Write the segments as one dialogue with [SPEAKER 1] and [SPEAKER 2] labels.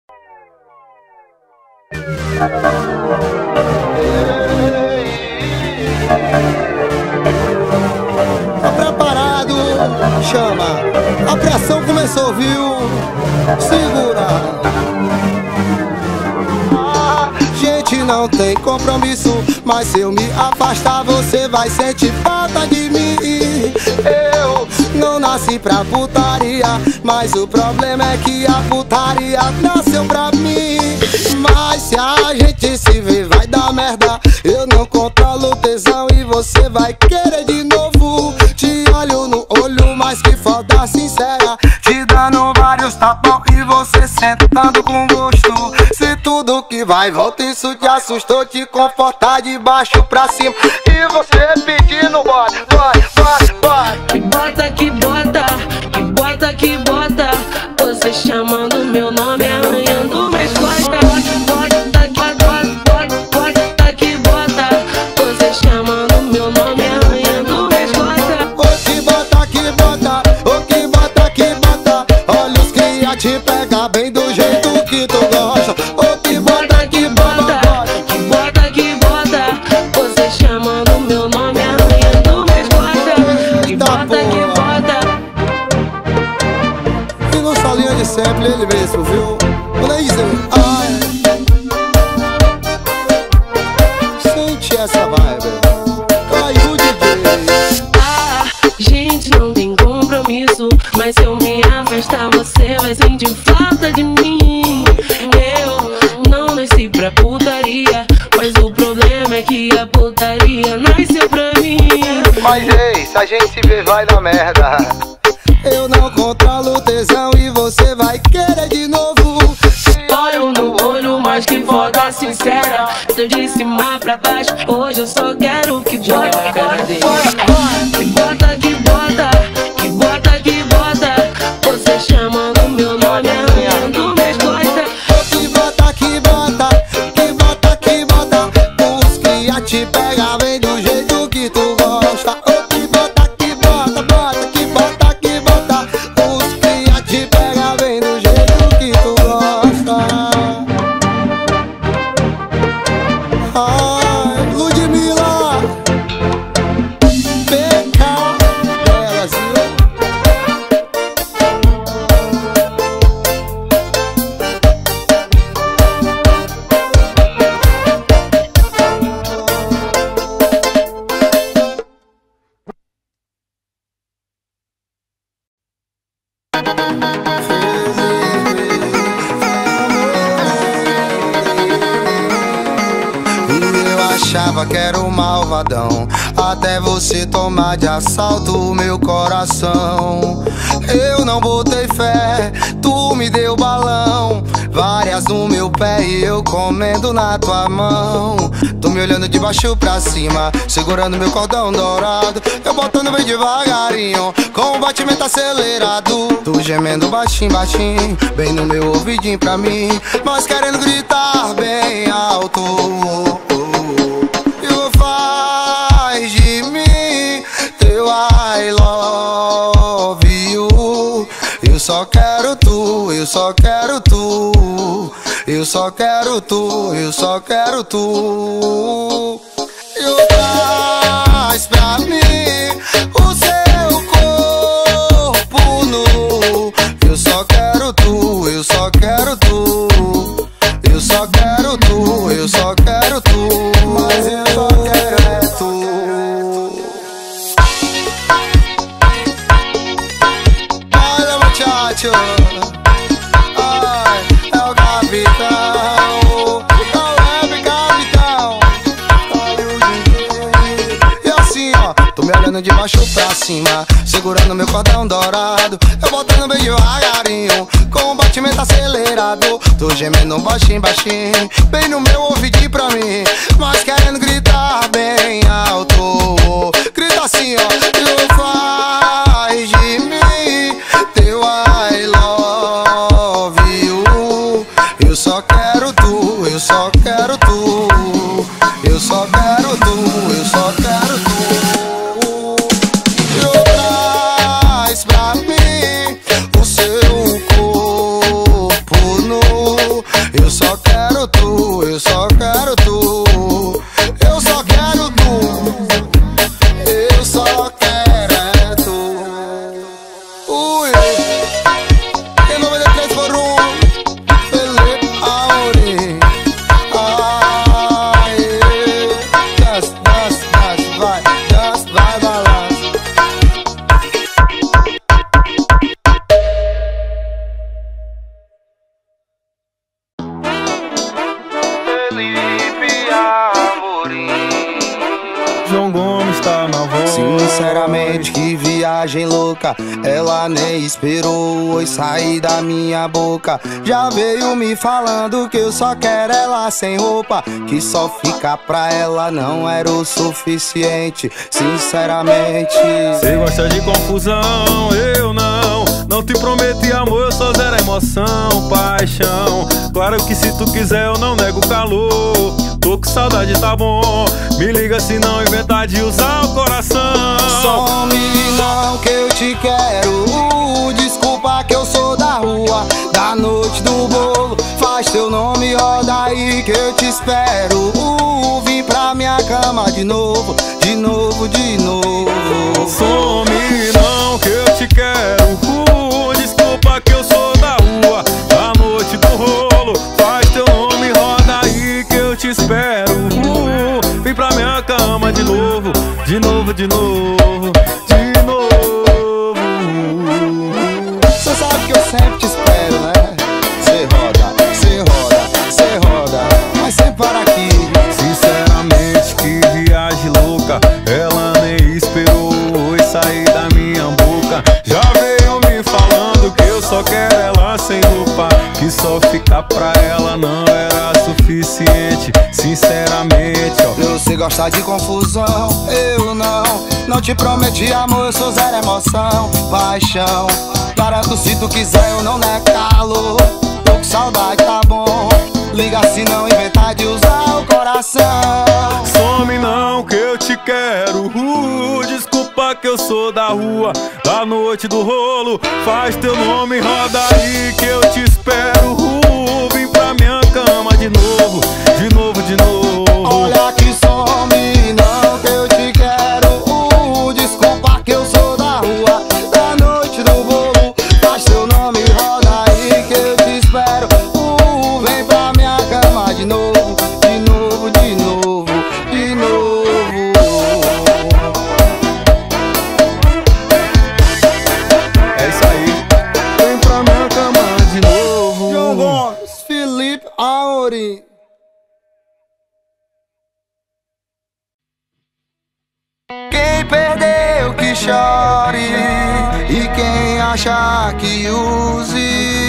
[SPEAKER 1] Tá preparado? Chama. A pressão começou, viu? Segura. Gente, não tem compromisso, mas se eu me afastar você vai sentir falta de mim. Eu não nasci pra putaria, mas o problema é que a putaria nasceu pra mim. Mas se a gente se ver vai dar merda. Eu não controlo o tesão e você vai querer de novo. Te olho no olho, mas que foda sincera, te dando vários tapão e você sentando com gosto. Se tudo que vai volta, isso te assustou, te confortar de baixo pra cima e você pedindo bora, bora, bora, bora.
[SPEAKER 2] Que bota, que bota, que bota, que bota. Você chamando meu nome, arranhando minhas costas. Bota, que bota, bota, que bota. Você chamando meu nome, arranhando minhas costas.
[SPEAKER 1] O que bota, que bota, o que bota, que bota. Olha os cria te pega bem do jeito que tu gosta. O que bota, que bota,
[SPEAKER 2] que bota, que bota. Você chamando meu nome, arranhando minhas costas. Que bota, que bota.
[SPEAKER 1] E no solinho de sempre ele mesmo, viu? Olha isso, ai. Sente essa vibe. Caiu o DJ.
[SPEAKER 2] Gente, não tem compromisso, mas se eu me afastar você vai sentir falta de mim. Eu não nasci pra putaria, mas o problema é que a putaria nasceu pra mim.
[SPEAKER 1] Mas ei, se a gente se ver vai dar merda. Eu não controlo o tesão e você vai querer de novo.
[SPEAKER 2] Olho no olho, mas que foda sincera. Tô de cima pra baixo, hoje eu só quero que bota a cara dele. Que bota, que bota, que bota, que bota. Você chamando meu nome, arranhando minhas costas.
[SPEAKER 1] Que bota, que bota, que bota, que bota. Os cria te pega bem do jeito que tu gosta. Que bota, que bota, bota, que bota, que bota. Os cria te pega bem do jeito que tu gosta. Ai, Ludmilla, PK delas, achava que era o malvadão, até você tomar de assalto o meu coração. Eu não botei fé, tu me deu balão, várias no meu pé e eu comendo na tua mão. Tu me olhando de baixo pra cima, segurando meu cordão dourado, eu botando bem devagarinho, com o batimento acelerado. Tu gemendo baixinho, baixinho, bem no meu ouvidinho pra mim, mas querendo gritar bem alto. Faz de mim teu I love you. Eu só quero tu, eu só quero tu, eu só quero tu, eu só quero tu. E traz pra mim o seu corpo nu. Eu só quero tu, eu só quero tu, eu só quero tu, eu só quero tu. Mas eu só quero é tu. Olha, muchacho, ai, é o capitão, é o rap capitão. E assim, ó, tô me olhando de baixo pra cima, segurando meu cordão dourado, eu botando bem devagarinho, com o batimento acelerado. Tô gemendo baixinho, baixinho, bem no meu ouvidinho pra mim, mas querendo gritar bem alto. Grita assim, ó, tu faz de mim teu I love you. Eu só quero tu, eu só quero tu, eu só quero tu, eu só quero tu. Eu traz pra mim o seu corpo nu. Eu só quero tu, eu só quero tu. Eu só quero tu. Eu só quero é tu. Ui. Em 93 por Felipe Amorim. Vai balança. Felipe Amorim.
[SPEAKER 3] João Gomes tá na voz.
[SPEAKER 1] Sinceramente, que viagem louca. Ela nem esperou oi sair da minha boca. Já veio me falando que eu só quero ela sem roupa, que só ficar pra ela não era o suficiente. Sinceramente,
[SPEAKER 3] Cê gosta de confusão, eu não. Não te prometi amor, eu só zero emoção, paixão. Claro que se tu quiser eu não nego o calor. Tô com saudade, tá bom. Me liga se não inventar de usar o coração.
[SPEAKER 1] some não que eu te quero. Desculpa que eu sou da rua, da noite do bolo. Faz teu nome, roda aí que eu te espero. Vim pra minha cama de novo, de novo, de novo.
[SPEAKER 3] Some não que eu te quero. Desculpa que eu sou da rua, da noite do rolo. Faz teu nome, roda aí que eu te espero. Vem pra minha cama de novo, de novo, de novo, de novo.
[SPEAKER 1] Cê sabe que eu sempre te espero, né? Cê roda, cê roda, cê roda, mas sempre para aqui.
[SPEAKER 3] Sinceramente, que viagem louca. Ela nem esperou oi sair da minha boca. Já veio me falando que eu só quero ela sem roupa, que só ficar pra ela não era suficiente. Sinceramente, ó.
[SPEAKER 1] Você gosta de confusão, eu não. Não te prometi amor, eu sou zero emoção, paixão. Garanto se tu quiser eu não nego calor. Tô com saudade, tá bom. Liga se não inventar de usar o coração.
[SPEAKER 3] Some não que eu te quero. Desculpa que eu sou da rua, da noite do rolo. Faz teu nome, roda aí que eu te espero. Vem pra minha cama de novo, de novo, de novo.
[SPEAKER 1] Olha que some não que eu te quero. Desculpa que eu sou da rua, da noite do bolo. Faz teu nome, roda aí que eu te espero. Vem pra minha cama de novo, de novo, de novo, de novo.
[SPEAKER 3] É isso aí. Vem pra minha cama de novo.
[SPEAKER 1] João Gomes, Felipe Amorim. Quem perdeu que chore, e quem achar que use,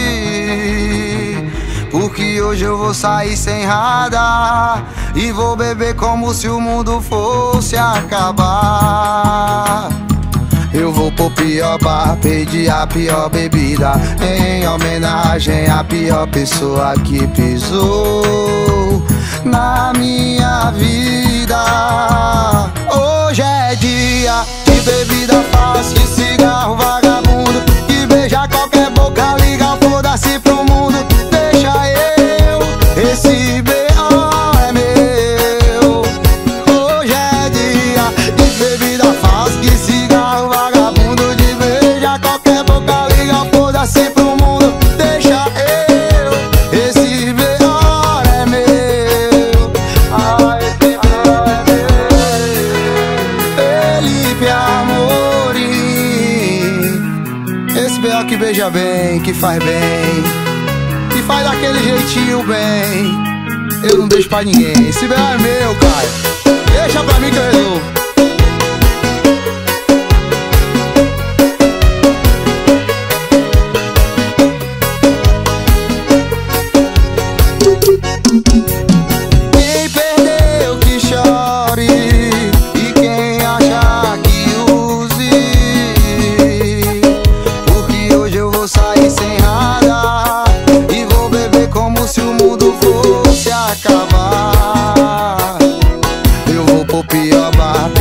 [SPEAKER 1] porque hoje eu vou sair sem radar e vou beber como se o mundo fosse acabar. Eu vou pro pior bar, pedir a pior bebida, em homenagem à pior pessoa que pisou na minha vida. Hoje é dia de bebida fácil, de cigarro vagabundo, que beija qualquer boca, liga, foda-se pro mundo. Deixa eu, esse B.O. é meu. Hoje é dia de bebida fácil, de cigarro vagabundo, de beija qualquer boca, liga, foda-se pro mundo. Deixa eu, esse B.O. é meu. Esse B.O. é meu. Felipe Amorim. Esse B.O. que beija bem, que faz bem, e faz daquele jeitinho bem. Eu não deixo pra ninguém. Esse B.O. é meu, cara. Deixa pra mim que eu resolvo. Quem perdeu que chore, e quem achar que use, porque hoje eu vou sair sem radar e vou beber como se o mundo fosse acabar. Eu vou pro pior bar,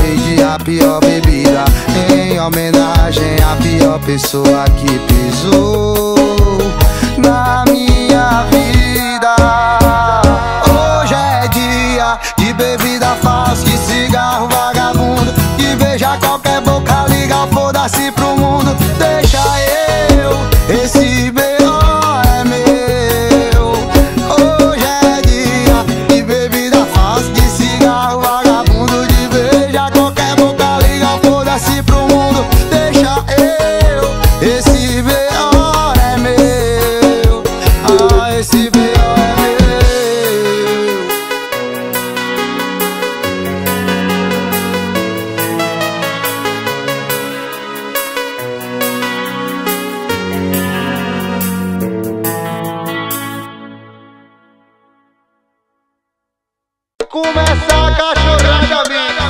[SPEAKER 1] começa a cachorrada minha.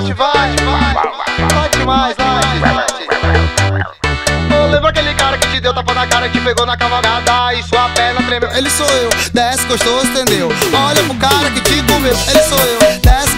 [SPEAKER 1] Vai demais, lembra aquele cara que te deu tapa na cara, que te pegou na cavalgada e sua perna tremeu? Ele sou eu, desce gostoso, entendeu? Olha pro cara que te comeu, ele sou eu. Desce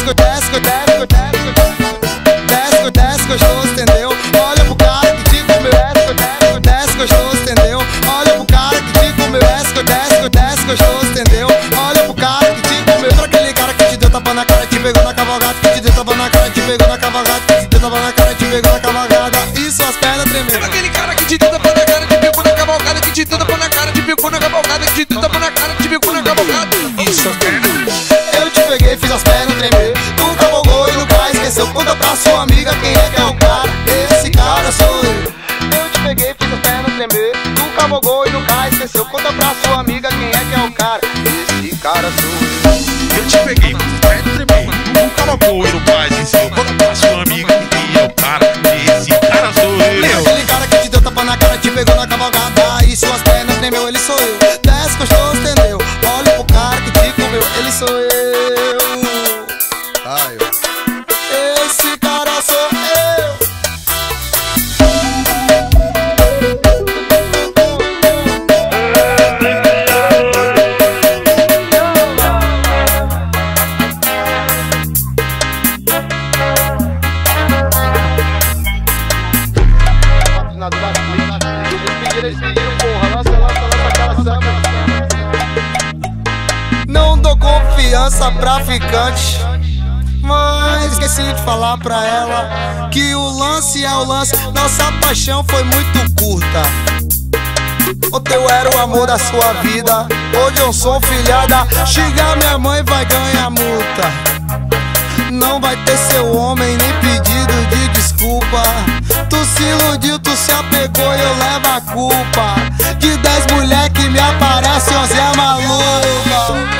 [SPEAKER 1] gostoso, entendeu? Olha pro cara que te comeu, desce gostoso, entendeu? Olha pro cara que te comeu, desce gostoso, entendeu? Olha pro cara que te comeu. Lembra aquele cara que te deu tapa na cara, te pegou na cavalgada, que te deu tapa na cara, te pegou na cavalgada, que te deu tapa na cara, te pegou na cavalgada e suas pernas tremeu?
[SPEAKER 4] Lembra aquele cara que te deu tapa na cara, te pegou na cavalgada, que te deu tapa na cara, te pegou na cavalgada, que te deu tapa na cara, te pegou na cavalgada e suas pernas tremeu?
[SPEAKER 1] Eu te peguei, fiz as pernas tremer. Tu cavalgou e nunca esqueceu. Conta pra sua amiga quem é que é o cara. Esse cara sou eu. Eu te peguei, fiz as pernas tremer. Tu cavalgou e nunca esqueceu. Conta pra sua amiga quem é que é o cara. Esse cara sou eu.
[SPEAKER 4] Eu te peguei, fiz as pernas tremer. Tu cavalgou e nunca esqueceu. Conta pra sua amiga quem é o cara. Esse cara sou eu.
[SPEAKER 1] Aquele cara que te deu tapa na cara, te pegou na cavalgada e suas pernas tremeu. Ele sou eu. Desce gostoso, entendeu? Olha pro cara que te comeu. Ele sou eu. Esse cara sou eu. Eles pediram, porra, nossa cara samba. Não dou confiança pra ficante, mas esqueci de falar pra ela que o lance é o lance. Nossa paixão foi muito curta. O teu era o amor da sua vida, hoje eu sou filhada. Xingar minha mãe vai ganhar multa. Não vai ter seu homem nem pedido de desculpa. Tu se iludiu, tu se apegou e eu levo a culpa de 10 mulheres que me aparecem, 11 é maluca.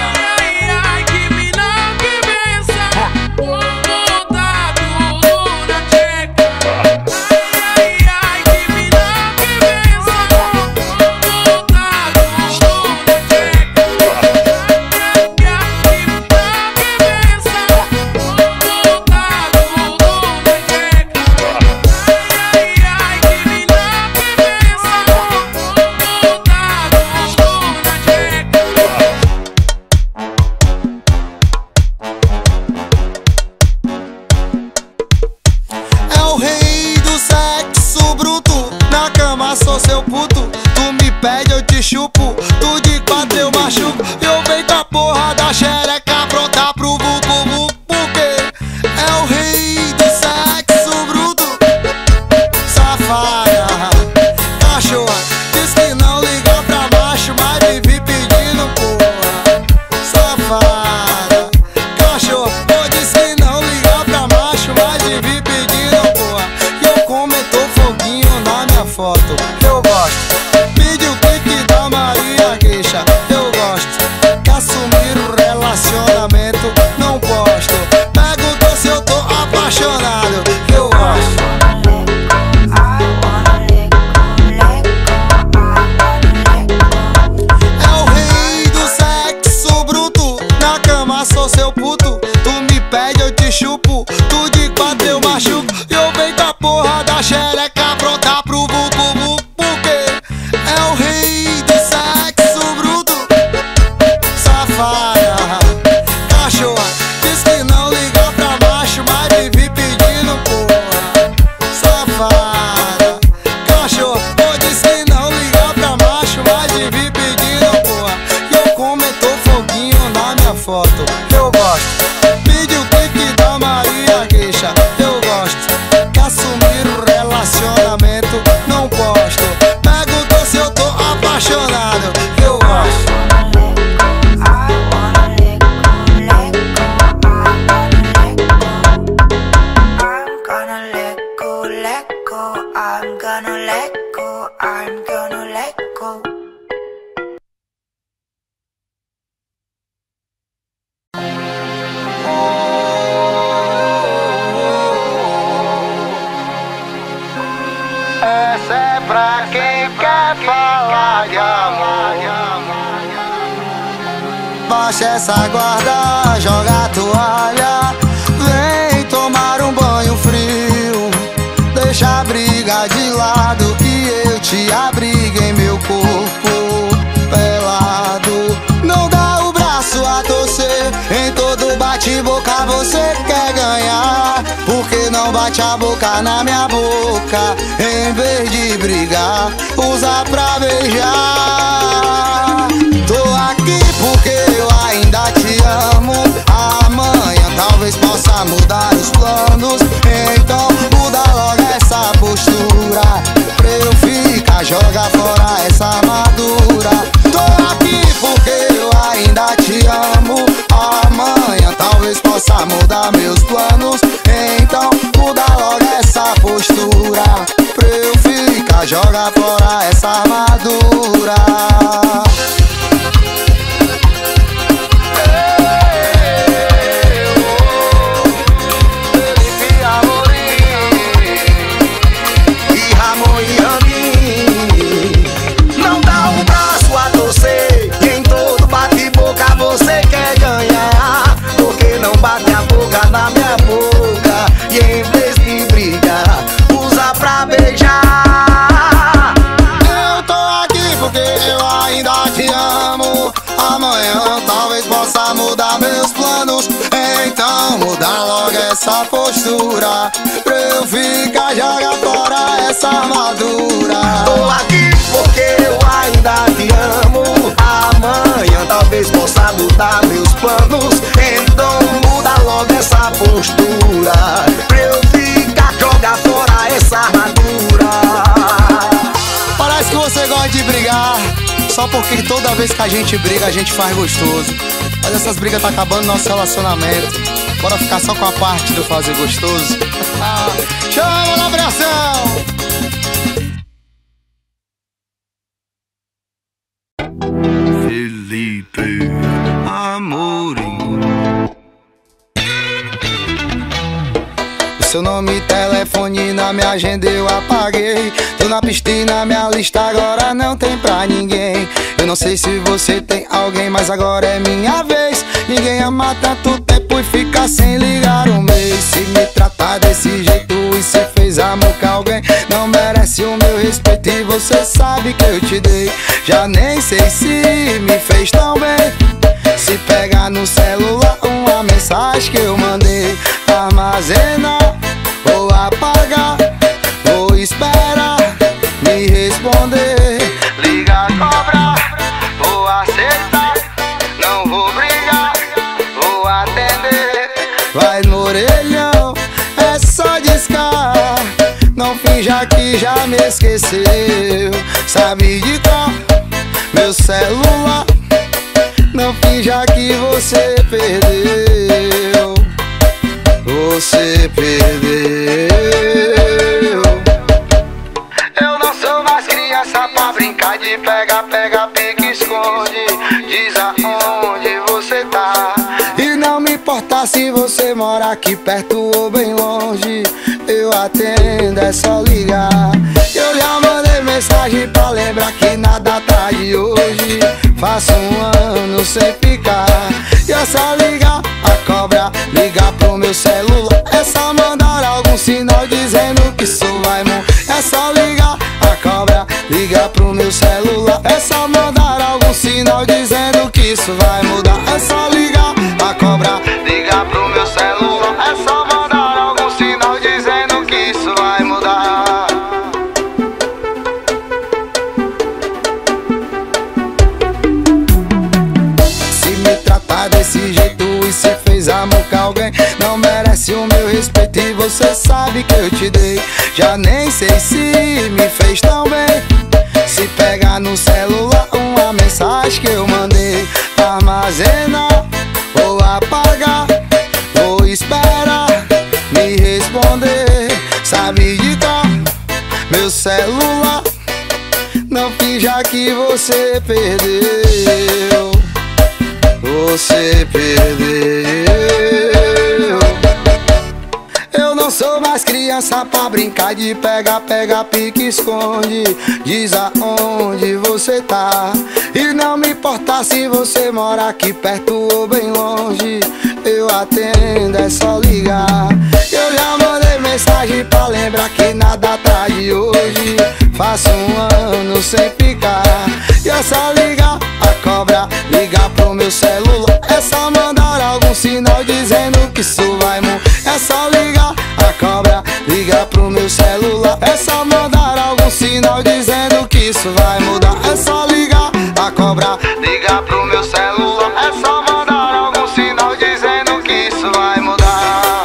[SPEAKER 1] abaixa essa guarda, joga a toalha, vem tomar um banho frio. Deixa a briga de lado que eu te abrigo em meu corpo pelado. Não dá o braço a torcer, em todo bate-boca você quer ganhar. Porque não bate a boca na minha boca, em vez de brigar, usa pra beijar. Tô aqui porque eu ainda te amo. Amanhã talvez possa mudar os planos, então muda logo essa postura pra eu ficar, joga fora essa armadura. Tô aqui porque eu ainda te amo. Amanhã talvez possa mudar meus planos, então muda logo essa postura pra eu ficar, joga fora essa armadura. Você quer ganhar, porque não bate a boca na minha boca, e em vez de brigar, usa pra beijar. Eu tô aqui porque eu ainda te amo. Amanhã talvez possa mudar meus planos, então muda logo essa postura pra eu ficar, joga fora essa armadura. Tô aqui porque eu ainda te amo. Amanhã talvez possa mudar meus planos, então muda logo essa postura pra eu ficar, joga fora essa armadura. Parece que você gosta de brigar, só porque toda vez que a gente briga a gente faz gostoso. Mas essas brigas tá acabando nosso relacionamento. Bora ficar só com a parte do fazer gostoso. Chama na pressão!
[SPEAKER 5] Felipe Amorim.
[SPEAKER 1] O seu nome e telefone na minha agenda eu apaguei. Tô na pista e na minha lista agora não tem pra ninguém. Eu não sei se você tem alguém, mas agora é minha vez. Ninguém ama tanto tempo e fica sem ligar um mês. Se me tratar desse jeito e se fez amor com alguém, não merece o meu respeito e você sabe que eu te dei. Já nem sei se me fez tão bem. Se pegar no celular uma mensagem que eu mandei, armazenar ou apagar, vou esperar me responder. Ligar, cobrar, vou aceitar, não vou brigar, vou atender. Vai no orelhão, é só discar, não finja que já me esqueceu. Sabe de qual meu celular, não finja que você perdeu. Você perdeu. Eu não sou mais criança pra brincar de pega, pega, pique, esconde. Diz aonde você tá, e não me importa se você mora aqui perto ou bem longe, eu atendo, é só ligar. Eu já mandei mensagem pra lembrar que na data de hoje faço um ano sem ficar. E é só ligar, a cobra ligar pro meu celular, é só mandar algum sinal dizendo que isso vai mudar. É só ligar, a cobra ligar pro meu celular, é só mandar algum sinal dizendo que isso vai mudar. É só ligar, a cobra ligar pro meu celular, é só mandar algum sinal dizendo que isso vai mudar. Se me tratar desse jeito e se fez amor com alguém, não merece o meu respeito e você sabe que eu te dei. Já nem sei se me fez tão bem. Se pegar no celular uma mensagem que eu mandei, armazenar ou apagar, vou esperar me responder. Sabe de qual meu celular, não finja que você perdeu. Você perdeu. Eu não sou mais criança criança pra brincar de pega, pega, pique, esconde. Diz aonde você tá. E não me importa se você mora aqui perto ou bem longe. Eu atendo, é só ligar. Eu já mandei mensagem pra lembrar que nada tá de hoje. Faço ano sem ficar. E é só ligar a cobra, ligar pro meu celular. É só mandar algum sinal dizendo que isso vai mudar. É só ligar a cobra, ligar pro meu celular. É só mandar algum sinal dizendo que isso vai mudar. É só ligar a cobra, ligar pro meu celular. É só mandar algum sinal dizendo que isso vai mudar.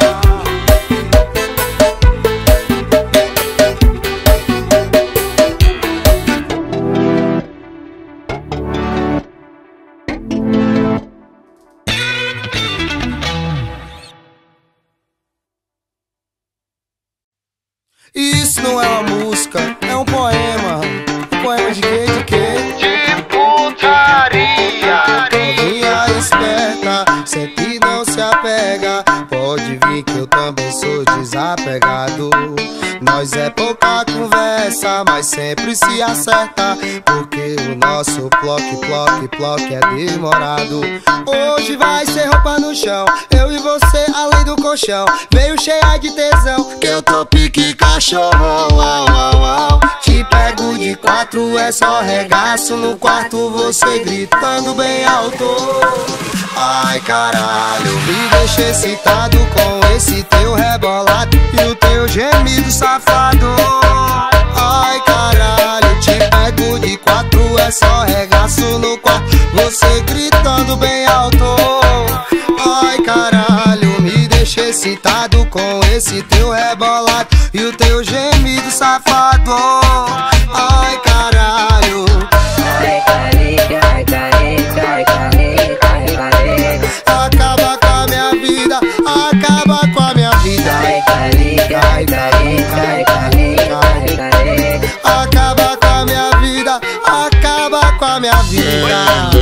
[SPEAKER 1] Isso não é uma música, é um poema. Um poema de quê? De quê? De putaria. Novinha esperta, sempre não se apega. Pode vir que eu também sou desapegado. Nós é pouca conversa, mas sempre se acerta. Porque o nosso ploque é demorado. Hoje vai ser roupa no chão, eu e você além do colchão. Veio cheia de tesão, que eu tô pique cachorrão. Te pego de quatro, é só regaço no quarto. Você gritando bem alto. Ai caralho, me deixa excitado com esse teu rebolado e o teu gemido safado. Ai caralho, te pego de quatro, é só regaço no quarto. Você gritando bem alto. Ai caralho, me deixa excitado com esse teu rebolado e o teu gemido safado. Ai caralho.
[SPEAKER 2] Ai, carica, ai, carica, ai, carica, ai, carica.
[SPEAKER 1] Acaba com a minha vida, acaba com a minha vida.
[SPEAKER 2] Ai, carica, ai, carica, ai, carica, ai, carica.
[SPEAKER 1] Acaba com a minha vida, acaba com a minha vida.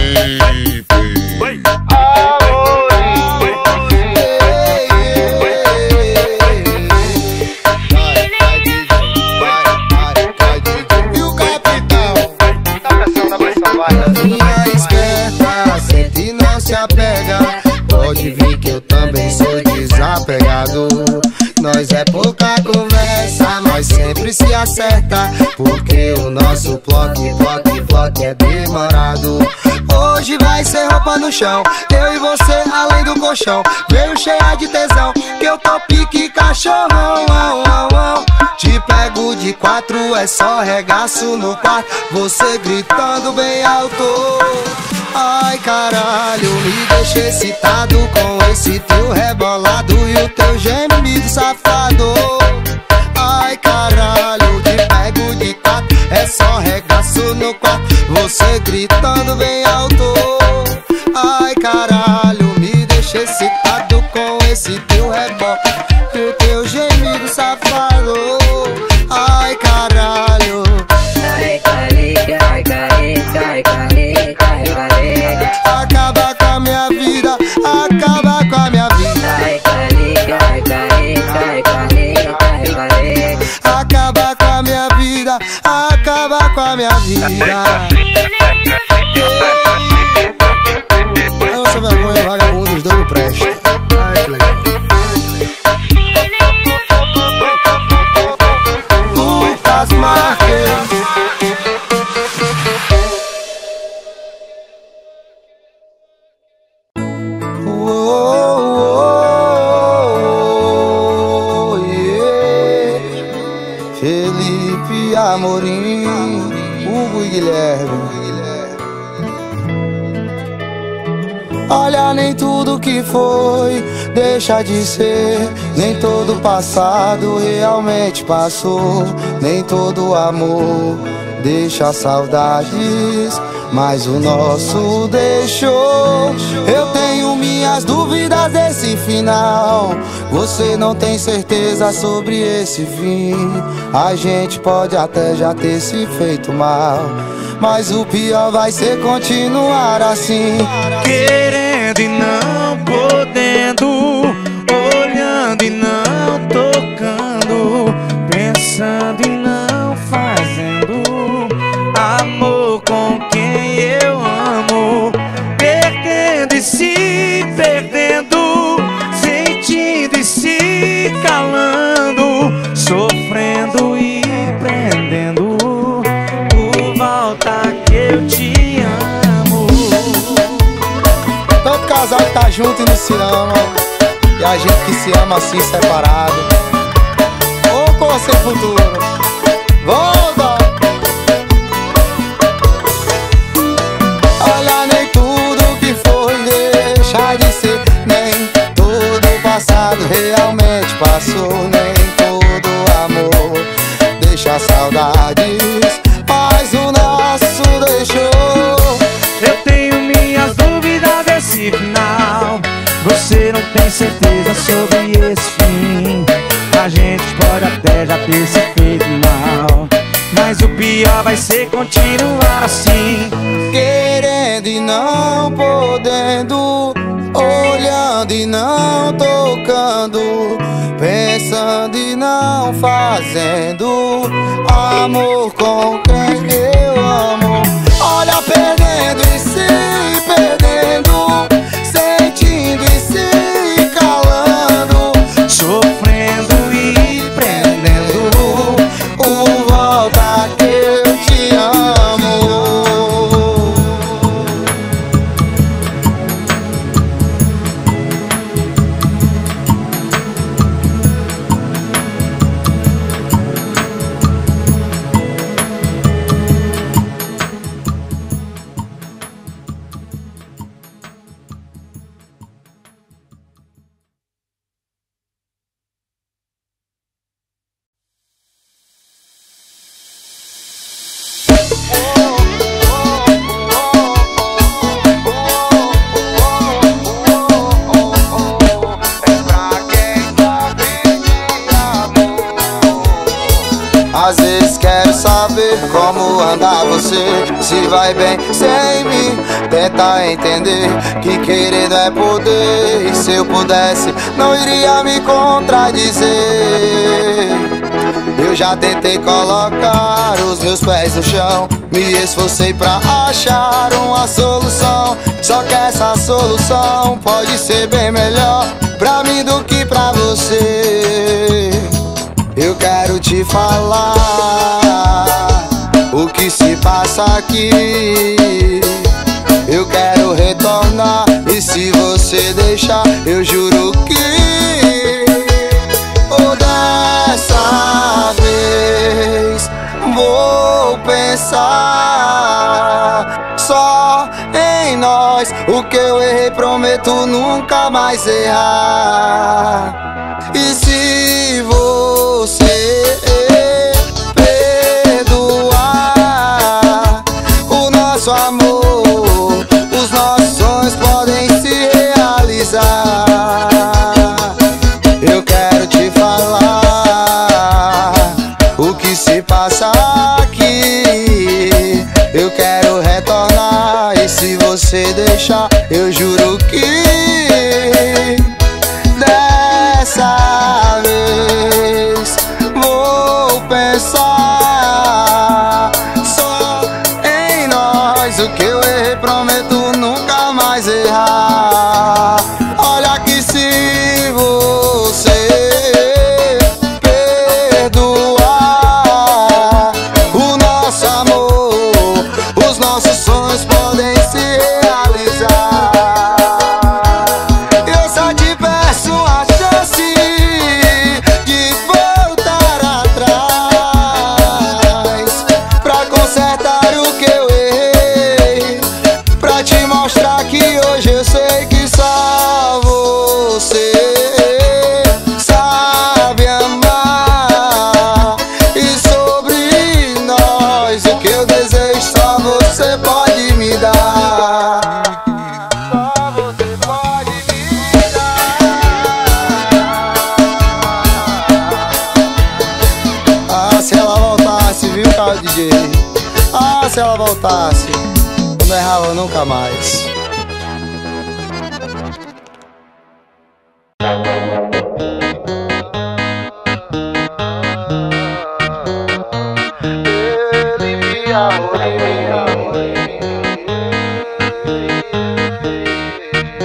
[SPEAKER 1] E o capitão tá pressão. Minha esperta, sente e não se apega. Pode vir que eu também sou desapegado. Nós é pouca conversa, mas sempre se acerta. Porque o nosso ploque é demorado. Hoje vai ser roupa no chão, eu e você além do colchão. Veio cheia de tesão, que eu tô pique cachorrão. Te pego de quatro, é só regaço no quarto. Você gritando bem alto. Ai caralho, me deixa excitado com esse teu rebolado e o teu gemido safado. Ai caralho, te pego de quatro, é só regaço no quarto. Você gritando bem alto. Ai caralho, me deixa excitado com esse teu rebolado e o teu gemido safado. Ai caralho.
[SPEAKER 2] Ai, carica, ai, carica, ai, carica, ai, carica.
[SPEAKER 1] Acaba com a minha vida, acaba com a minha vida.
[SPEAKER 2] Ai, carica, ai, carica, ai, carica, ai, carica.
[SPEAKER 1] Acaba com a minha vida, acaba com a minha vida. Nossa vergonha, vagabundo, os dois não prestam. Ai, que legal. Lucas Marques. Felipe Amorim, Hugo e Guilherme. Olha, nem tudo que foi deixa de ser. Nem todo passado realmente passou. Nem todo amor deixa saudades, mas o nosso deixou. Eu tenho minhas dúvidas desse final. Você não tem certeza sobre esse fim. A gente pode até já ter se feito mal, mas o pior vai ser continuar assim.
[SPEAKER 6] Querendo e não podendo, olhando e não tocando. e se perdendo, sentindo e se calando, sofrendo e prendendo. Por volta que eu te amo.
[SPEAKER 1] Tanto casal que tá junto e não se ama, e a gente que se ama assim separado. Ou com ou sem futuro. Volta! Olha, nem tudo que foi deixa de ser, nem todo passado realmente passou, nem todo amor deixa saudades, mas o nosso deixou.
[SPEAKER 6] Eu tenho minhas dúvidas desse final. Você não tem certeza sobre esse fim. A gente pode até já ter se feito mal, mas o pior vai ser continuar assim.
[SPEAKER 1] Querendo e não podendo, olhando e não tocando, pensando e não fazendo amor com quem eu amo. Olha, perdendo e se perdendo, sentindo e se calando,
[SPEAKER 6] sofrendo e prendendo.
[SPEAKER 1] o volta que eu te amo. Às vezes quero saber como anda você, se vai bem sem mim. Tenta entender que querer é poder, e se eu pudesse não iria me contradizer. Eu já tentei colocar os meus pés no chão, me esforcei pra achar uma solução. Só que essa solução pode ser bem melhor pra mim do que pra você. Eu quero te falar o que se passa aqui. Eu quero retornar, e se você deixar, eu juro que dessa vez vou pensar só em nós. O que eu errei prometo nunca mais errar. E se você perdoar o nosso amor, os nossos sonhos podem se realizar. Eu quero te falar o que se passa aqui. Eu quero retornar, e se você deixar, eu juro que dessa vez vou pensar só em nós. O que eu errei prometo nunca mais errar. Olha que se você perdoar o nosso amor, os nossos sonhos podem se realizar. Eu só te peço a chance de voltar atrás, pra consertar o que eu errei, pra te mostrar que hoje eu sei que só você sabe amar. E sobre nós, o que eu desejo só você pode me dar. Só você pode me dar. Ah, se ela voltasse, viu, cara DJ? Ah, se ela voltasse, eu não errava nunca mais. Ele me amou, ele me amou, ele me amou.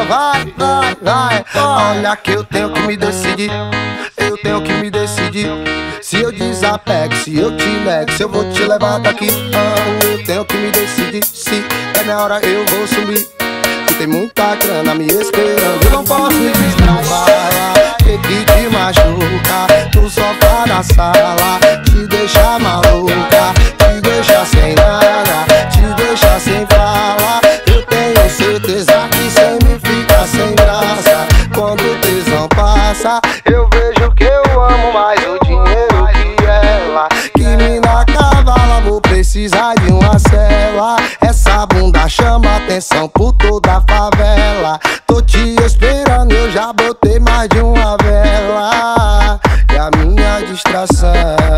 [SPEAKER 1] vai, vai, vai. Olha que eu tenho que me decidir, eu tenho que me decidir. Se eu desapego, se eu te nego, se eu vou te levar daqui. Eu tenho que me decidir, se é minha hora eu vou sumir. Que tem muita grana me esperando, eu não posso me distrair. Que te machuca no sofá da sala, te deixa maluca, te deixa sem nada, te deixa sem fala. Eu tenho certeza que sem mim fica sem graça. Quando o tesão passa, eu vejo que eu amo mais o dinheiro que ela. Que mina cavala, vou precisar de uma cela. Essa bunda chama atenção por toda a favela. Tô te esperando, eu já botei mais de uma vela. E a minha distração,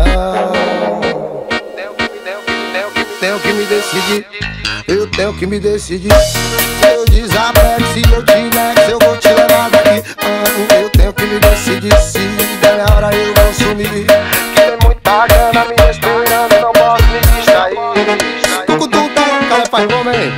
[SPEAKER 1] tenho que me decidir, eu tenho que me decidir. Se eu desapego, se eu te nego, se eu vou te levar daqui. Eu tenho que me decidir, se der minha hora eu vou sumir. Que tem muita grana me esperando, não posso me distrair. Tucutu, cara, faz homem.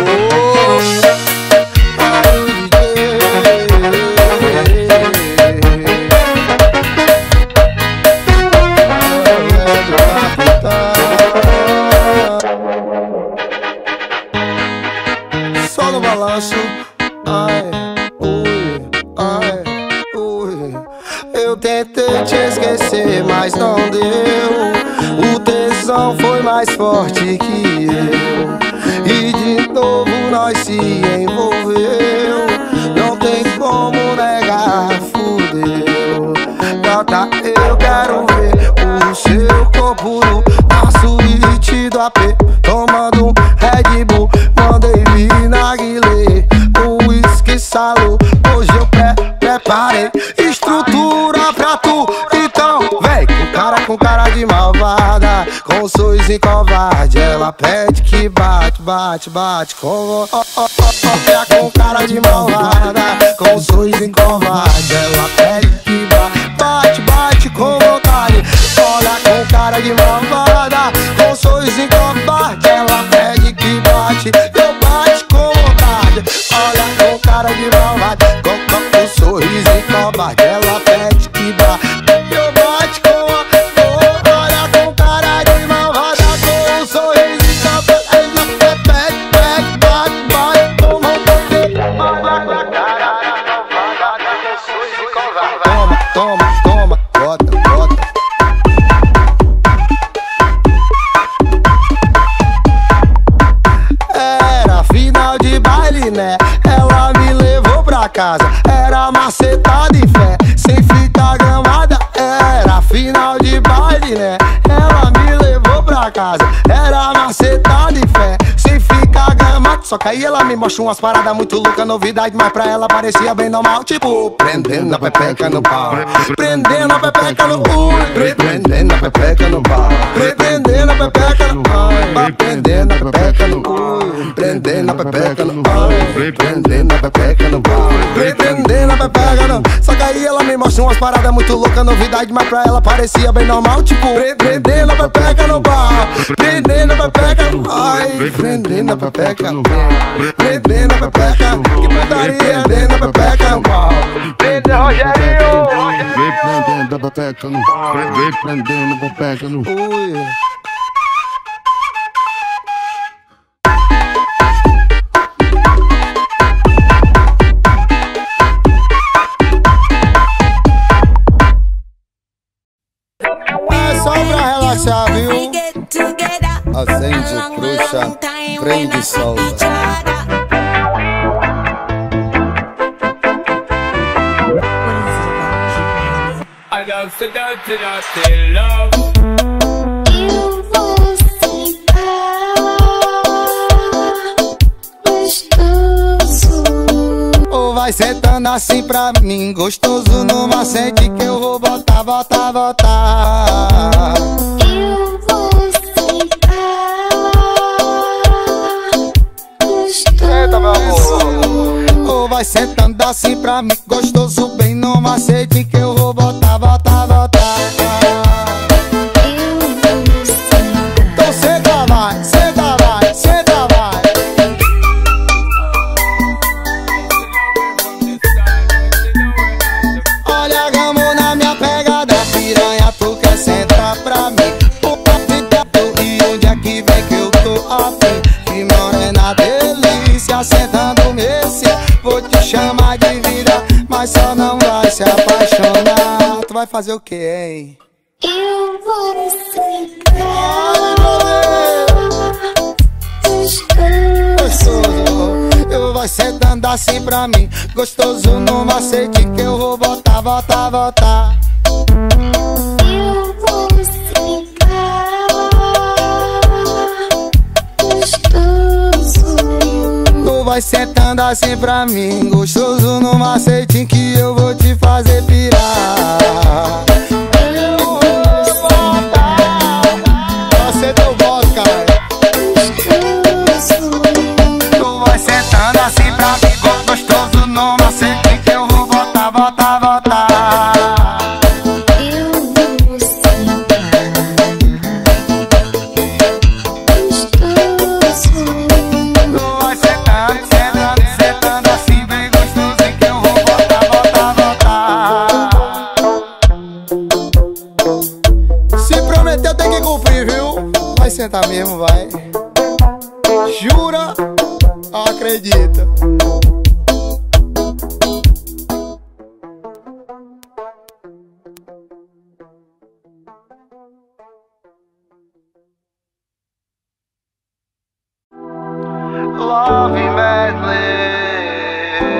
[SPEAKER 1] Só no balanço, ai, ui, ai, ui. Eu tentei te esquecer, mas não deu. O tesão foi mais forte que eu, e de novo nós se envolveu. Não tem como negar, fudeu. Gata, eu quero ver o seu corpo na suíte do AP, tomando um Red Bull. Mandei vir na Guilê, um whisky salo. Hoje eu preparei estrutura pra tu. Então vem com cara de malvada, com sorriso e covarde. Ela pede que bate, bate, bate com com cara de malvada, com sorriso e covarde. Ela pede que bate, bate, bate com vontade. Olha com cara de malvada, com sorriso e covarde. Ela pede que bate, eu bate com vontade. Olha com cara de malvada, com sorriso e covarde. Ela pede que bate, eu bate com vontade. Olha com cara de malvada, com sorriso e covarde. Ela pede, bate, bate com vontade. Olha com cara de malvada, com sorriso e covarde. Toma, toma, toma, bota, bota. Era final de baile, né? Ela me levou pra casa. Era macetada e fé, sem ficar gramada. Era final de baile, né? Ela me levou pra casa. Era macetada e fé, sem ficar gramada. Só que aí ela me mostrou umas paradas muito loucas, novidade, mas pra ela parecia bem normal. Tipo, prendendo a pepeca no pau, prendendo a pepeca no prendendo a pepeca no pau, prendendo a pepeca no pau, prendendo a pepeca no prendendo a pepeca no pau, prendendo a pepeca no pau, prendendo a pepeca no. Só que aí ela me mostrou umas paradas muito loucas, novidade, mas pra ela parecia bem normal. Tipo, prendendo a pepeca no pau, prendendo a pepeca no ai, prendendo a pepeca no pau, prendendo a pepeca. Que putaria, prendendo a pepeca no pau. Prende Rogério, vem prendendo a pepeca no pau, vem prendendo a pepeca no ui. Viu? Acende, bruxa, prende e solta.
[SPEAKER 7] Eu vou sentar gostoso.
[SPEAKER 1] Ou vai sentando assim pra mim, gostoso no macete que eu vou botar, botar, botar.
[SPEAKER 7] Eu vou sentar gostoso.
[SPEAKER 1] Eita, meu amor. Ou vai sentando assim pra mim, gostoso bem no macete que eu vou botar, botar, botar. Então senta, vai, senta, vai, senta, vai. nesse. Vou te chamar de vida, mas só não vai se apaixonar. Tu vai fazer o que, hein?
[SPEAKER 7] Eu vou ficar
[SPEAKER 1] gostoso. Eu vou sentando assim pra mim, gostoso no macete que eu vou botar, botar, botar.
[SPEAKER 7] Eu vou ficar gostoso.
[SPEAKER 1] Tu vai sentando assim pra mim, gostoso no macete que eu vou te fazer pirar. Você deu vodka. Tu vai sentando assim pra mim, gostoso no macete que eu vou botar, botar, botar.
[SPEAKER 7] Eu vou ficar gostoso.
[SPEAKER 1] Tu vai sentando, sentando, sentando assim bem gostoso que eu vou botar, botar, botar. Se prometeu tem que cumprir, viu? Vai sentar mesmo, vai. Jura? Acredita. Love Medley.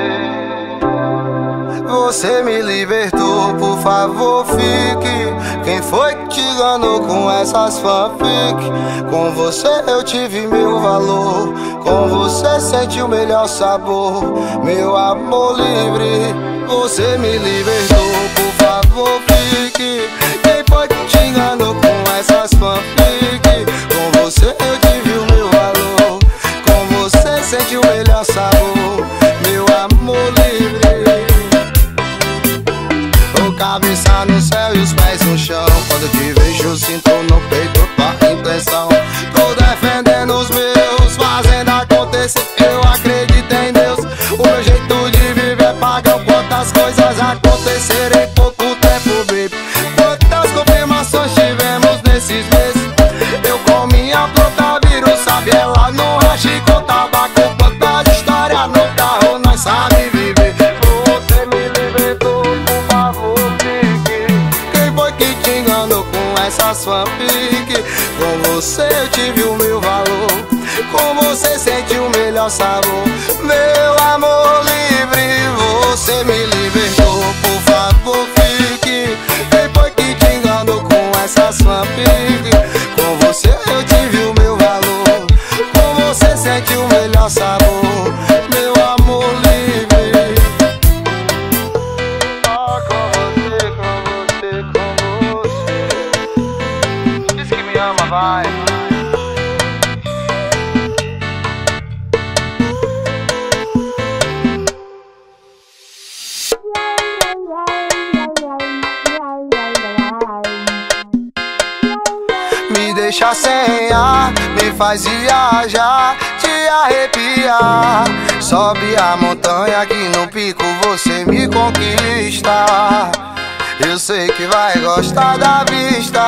[SPEAKER 1] Você me libertou, por favor fique. Quem foi que te enganou com essas fanfic? Com você eu tive meu valor, com você senti o melhor sabor. Meu amor livre, você me libertou, por favor fique. Quem foi que te enganou com essas fanfic? Com você eu tive o meu valor, com você senti o melhor sabor. Meu amor livre. Cabeça no céu e os pés no chão. Quando te vejo sinto no peito tua intenção. Tô defendendo os meus, fazendo acontecer. Eu acredito em Deus. O meu jeito de viver paga quantas coisas acontecerem em pouco tempo, baby. Quantas confirmações tivemos nesses meses. Eu com minha planta viro, sabe, ela no rachi com tabaco. Quantas histórias no carro nós sabe viver. Você me libertou, por favor. Essas fanfic, com você eu tive o meu valor, com você senti o melhor sabor. Meu amor livre, você me libertou, por favor fique. Quem foi que te enganou com essas fanfic? Com você eu tive o meu valor, com você senti o melhor sabor. Meu amor livre. Ah, com você, com você, com você. Diz que me ama, vai. Me deixa sem ar, me faz viajar, te arrepiar. Sobe a montanha que no pico você me conquista. Eu sei que vai gostar da vista.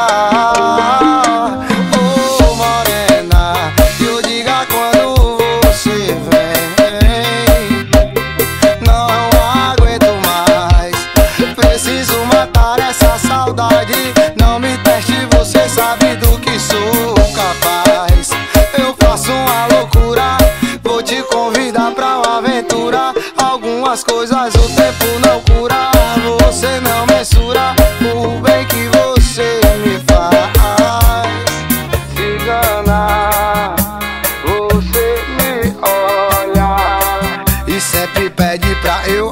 [SPEAKER 1] Oh, morena, que eu diga quando você vem. Não aguento mais, preciso matar essa saudade. Não me teste, você sabe do que sou capaz. Eu faço uma loucura, vou te convidar pra uma aventura. Algumas coisas o tempo não cura. Você não mensura o bem que você me faz. Cigana, você me olha e sempre pede pra eu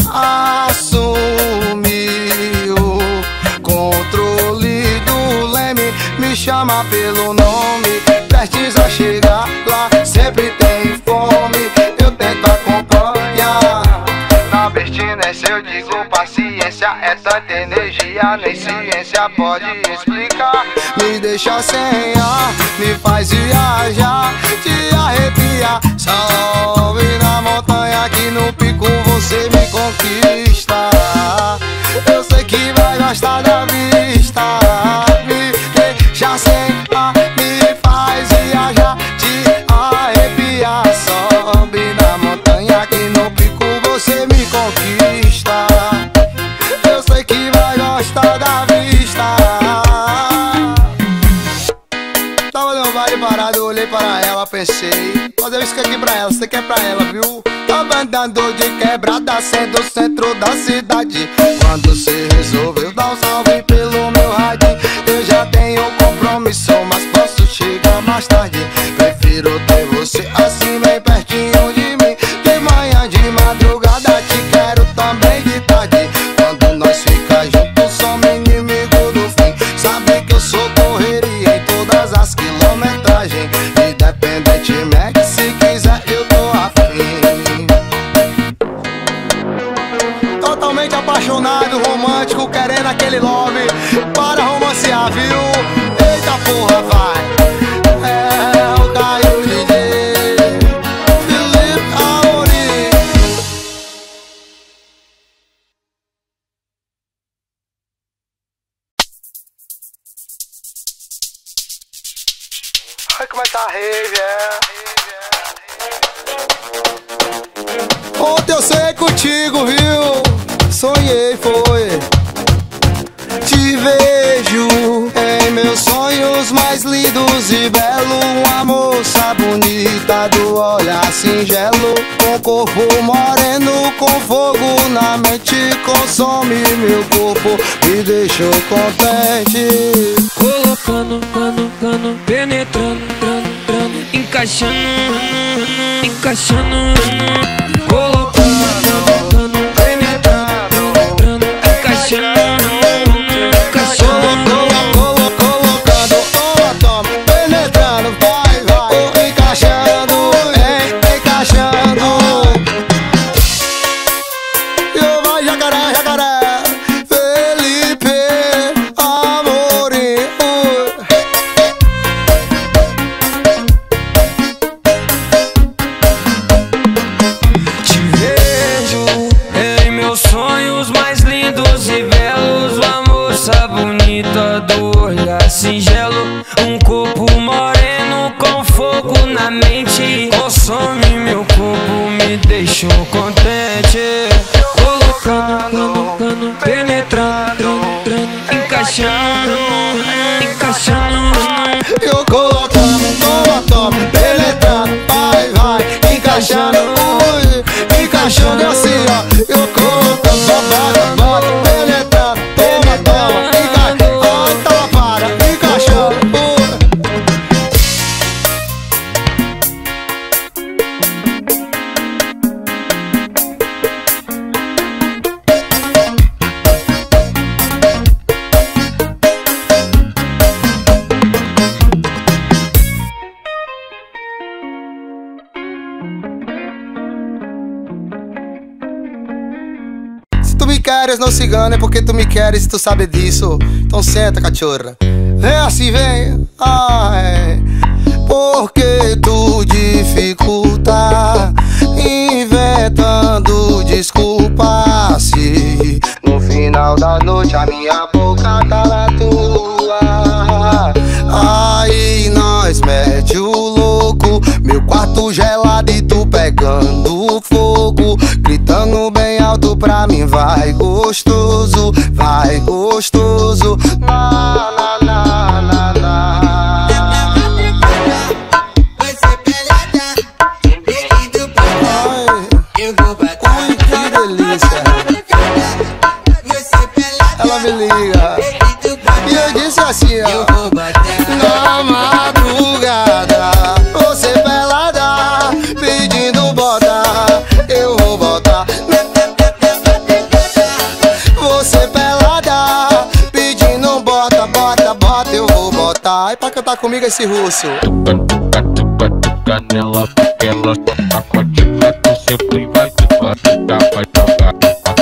[SPEAKER 1] assumir o controle do leme. Me chama pelo nome, prestes a chegar lá, sempre tem fome. Eu tento acompanhar. Na abstinência eu digo paciência, é tanta energia, nem ciência pode explicar. Me deixa sem ar, me faz viajar, te arrepiar. Sobe na montanha que no pico você me conquista. Eu sei que vai gostar da vista. Me deixa sem ar, me faz viajar, te arrepiar. Sobe na montanha que pensei fazer isso aqui pra ela, você quer pra ela, viu? Tava andando de quebrada, sendo o centro da cidade, quando cê resolveu dar um salve pelo meu rádio. Eu já tenho compromisso, mas posso chegar mais tarde. Prefiro ter você assim bem pertinho de mim. De manhã, de madrugada, te quero também de tarde. Quando nós fica juntos, somos inimigo do fim. Sabe que eu sou correria em todas as quilometragens. Independentemente, se quiser eu tô afim. Totalmente apaixonado, romântico, querendo aquele love para romancear, viu? Eita porra, vai! É o Caio DJ Felipe Amorim. Vai começar a rave, Ontem eu sonhei contigo, viu? Sonhei, foi. Te vejo em meus sonhos mais lindos e belo. Uma moça bonita do olhar singelo, com corpo moreno, com fogo na mente. Consome meu corpo, me deixou contente.
[SPEAKER 2] Colocando, penetrando, encaixando, colocando, penetrando, encaixando,
[SPEAKER 1] colocando, toma, penetrando, vai, encaixando, encaixando. Eu vai jacaré, Felipe Amorim.
[SPEAKER 2] Te vejo em meus sonhos mais lindos e belos. Uma moça bonita do olhar singelo, um corpo moreno com fogo na mente. Consome meu corpo, me deixou contente. Colocando, penetrando, encaixando.
[SPEAKER 1] Eu colocando, toma, penetrando, vai, encaixando, encaixando assim, ó. Eu colocando, bota, penetrando, toma, encaixando, toma, para, encaixando. Se tu me queres, não cigano, é porque tu me queres, tu sabe disso. Então senta, cachorra. Vem assim, vem. Ai, porque tu dificulta, inventando desculpa. Se no final da noite a minha boca tá na tua, aí nós mete o louco. Meu quarto gelado e tu pegando fogo, gritando bem alto pra mim, vai gostoso, vai gostoso. Na, na, na, na, na. Ai, que delícia. Ela me liga e eu disse assim, ó. Na madrugada, você pelada, pedindo bota, eu vou botar. Você pelada, pedindo bota, eu vou botar. Ai, pra cantar comigo esse russo.
[SPEAKER 8] Canela, porque ela tá com a dica, tu sempre vai tocar.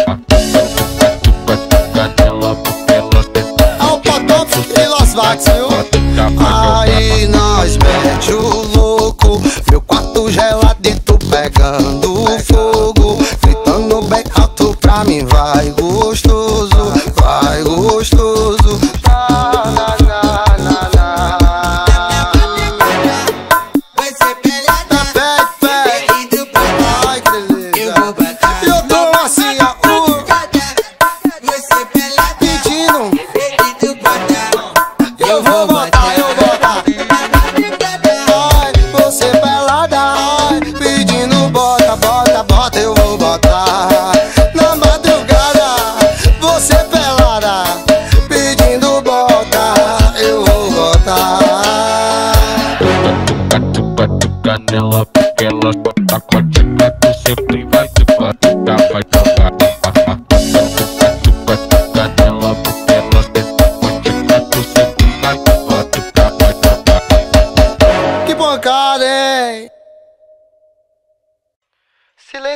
[SPEAKER 8] Canela, porque ela
[SPEAKER 1] Ao Potop e Los Vax, viu? Aí nós mete o louco, meu quarto gelado e tu pegando fogo, gritando bem alto pra mim, vai gostoso, vai gostoso. Na, na, na, na, na. Ai, que delícia. Eu tô assim, ó. Pedindo. Eu vou botar, Ai, você vai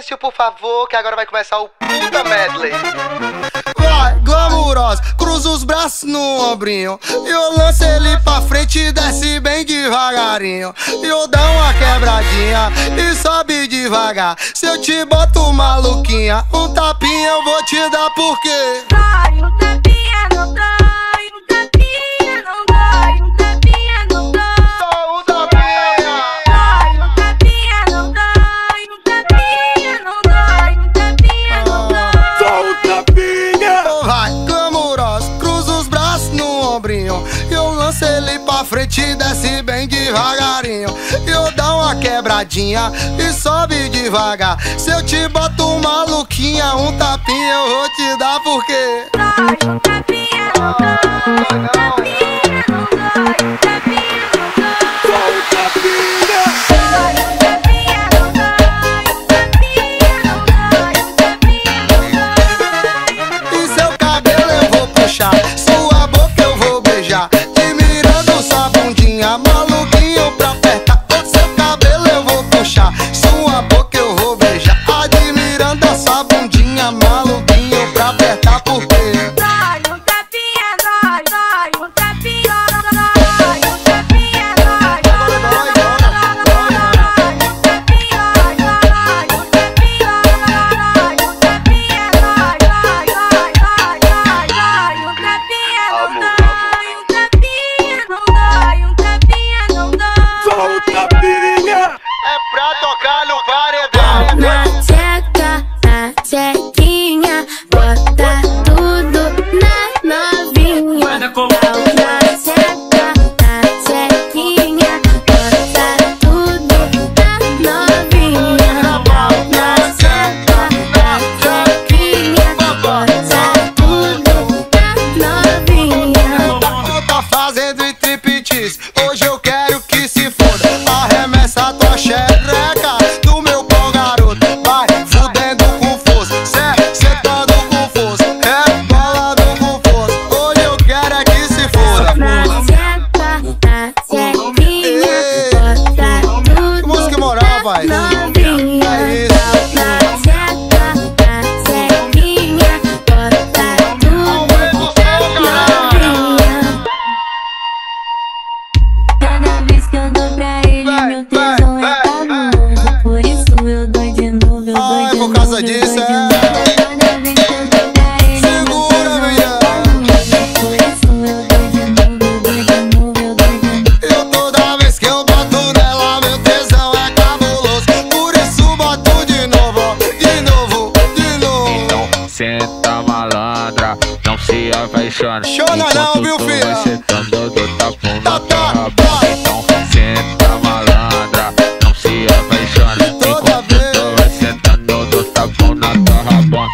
[SPEAKER 1] silêncio, por favor, que agora vai começar o puta medley. Vai, glamurosa, cruza os braços no ombrinho. Eu lanço ele pra frente e desce bem devagarinho. Eu dou uma quebradinha e sobe devagar. Se eu te boto maluquinha, um tapinha eu vou te dar porque
[SPEAKER 7] Dói, um tapinha não dói, um tapinha não dói, um tapinha não dói.
[SPEAKER 1] só um tapinha.
[SPEAKER 7] Dói, um tapinha não dói, um tapinha não dói, um tapinha não dói.
[SPEAKER 6] Só um tapinha.
[SPEAKER 1] Vai, glamurosa, cruza os braços no ombrinho. Eu lanço ele pra frente e desce bem devagarinho. Eu dou uma quebradinha e sobe devagar. Se eu te boto maluquinha, um tapinha eu vou te dar porque
[SPEAKER 7] Dói, um tapinha não dói, um tapinha não dói, um tapinha não dói.
[SPEAKER 6] Só um tapinha.
[SPEAKER 7] Dói, um tapinha não dói, um tapinha não dói, um tapinha não dói.
[SPEAKER 1] e seu cabelo eu vou puxar, sua boca eu vou beijar, te mirando sua bundinha, maluquinho pra apertar. O seu cabelo eu vou puxar, sua boca eu vou beijar, admirando a sua bundinha, maluquinho pra apertar porque
[SPEAKER 7] Dói, um tapinha dói, dói, um tapinha dói, um tapinha dói, dói, dói, dói, um tapinha dói, dói, um tapinha dói, um tapinha dói, dói, dói, dói, dói, um tapinha não dói, um tapinha não dói, um tapinha não dói.
[SPEAKER 6] Só um tapinha.
[SPEAKER 1] é pra tocar no paredão.
[SPEAKER 7] Na tcheca, na tchequinha, bota tudo na novinha. Na tcheca, na tchequinha, bota tudo na novinha. Na tcheca, na tchequinha, bota tudo na novinha.
[SPEAKER 1] Tá fazendo striptease, hoje eu quero que se foda. Arremessa tua xereca do meu pau, garoto. Vai fudendo com força, sentando com força, rebolando com força. Hoje eu quero é que se foda.
[SPEAKER 7] Na tcheca, na tchequinha, bota tudo
[SPEAKER 1] Música moral, vai.
[SPEAKER 7] novinha.
[SPEAKER 1] É isso.
[SPEAKER 7] Na tcheca, na tchequinha, bota tudo novinha. Cada vez que eu dou pra ele, meu tesão é cabuloso. Por isso eu dou de novo, eu dou
[SPEAKER 1] Ai,
[SPEAKER 7] de
[SPEAKER 1] por
[SPEAKER 7] novo,
[SPEAKER 1] causa
[SPEAKER 7] eu dou
[SPEAKER 1] disso,
[SPEAKER 7] de
[SPEAKER 1] é.
[SPEAKER 7] novo. Cada vez que eu dou pra ele, meu
[SPEAKER 1] Segura,
[SPEAKER 7] tesão é
[SPEAKER 1] minha.
[SPEAKER 7] cabuloso. Por isso eu dou de novo, eu dou de novo, eu dou de novo.
[SPEAKER 1] Eu toda vez que eu boto nela, meu tesão é cabuloso. Por isso boto de novo, ó, de novo, de novo.
[SPEAKER 8] Então senta malandra, não se apaixona.
[SPEAKER 1] Chora não, viu,
[SPEAKER 8] Enquanto tu
[SPEAKER 1] filha?
[SPEAKER 8] vai sentando do tapão na
[SPEAKER 1] Tá,
[SPEAKER 8] tua
[SPEAKER 1] tá.
[SPEAKER 8] boca. Então senta malandra, não se apaixona.
[SPEAKER 1] Toda
[SPEAKER 8] Enquanto
[SPEAKER 1] vez.
[SPEAKER 8] tu vai sentando do tapão na tua rabona.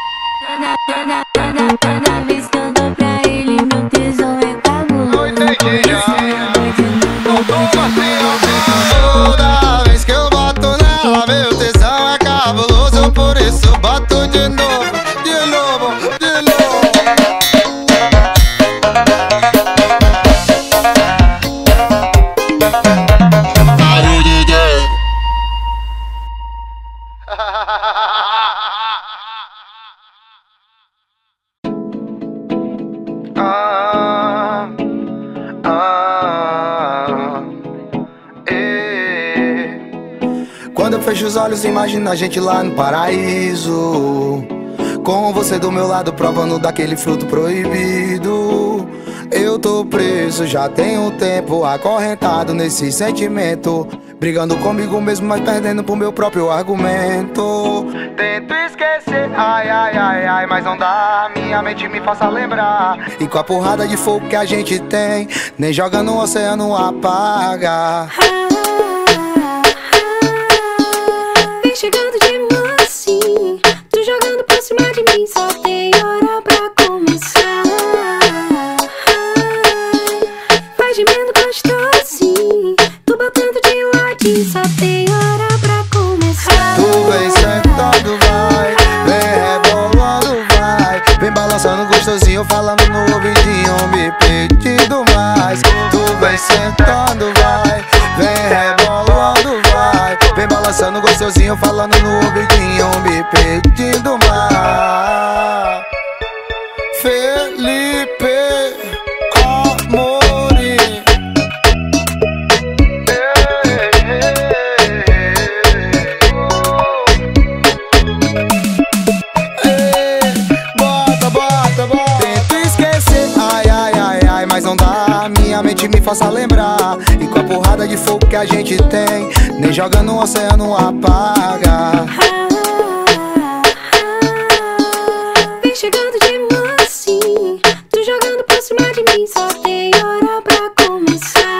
[SPEAKER 7] Cada vez que eu dou pra ele, meu tesão é cabuloso.
[SPEAKER 1] Não entendi,
[SPEAKER 7] Por isso eu dou de novo, eu dou de novo.
[SPEAKER 1] Toda vez que eu boto nela, meu tesão é cabuloso. Por isso boto de novo, de novo, de novo. Aí, DJ. Quando eu fecho os olhos, imagino a gente lá no paraíso, com você do meu lado, provando daquele fruto proibido. Eu tô preso, já tenho tempo, acorrentado nesse sentimento, brigando comigo mesmo, mas perdendo pro meu próprio argumento. Tento esquecer, ai, ai, ai, ai, mas não dá, minha mente me faça lembrar. E com a porrada de fogo que a gente tem, nem joga no oceano apaga.
[SPEAKER 7] Vem chegando de mansinho, tu jogando pra cima de mim, só tem hora pra começar. Vai gemendo gostosinho, tu botando de ladinho, só tem hora pra começar.
[SPEAKER 1] Tu vem sentando, vai, vem rebolando, vai, vem balançando gostosinho, falando no ouvidinho, me pedindo mais. Tu vem sentando, vai, vem rebolando, vai, vem balançando gostosinho, falando no ouvidinho, faça lembrar. E com a porrada de fogo que a gente tem, nem joga no oceano apaga.
[SPEAKER 7] Vem chegando de mansinho, tô jogando por cima de mim, só tem hora pra começar.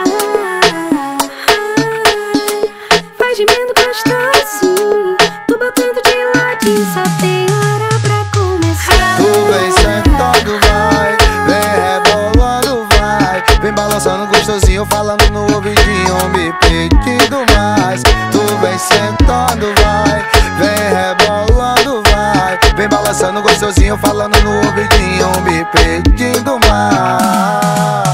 [SPEAKER 7] Vai gemendo gostosinho, tô botando de ladinho, só tem hora pra começar.
[SPEAKER 1] Tu vem sentando, vai, vem rebolando, vai, vem balançando gostosinho, falando no ouvidinho, me pedindo mais. Tu vem sentando, vai, vem rebolando, vai, vem balançando gostosinho, falando no ouvidinho, me pedindo mais.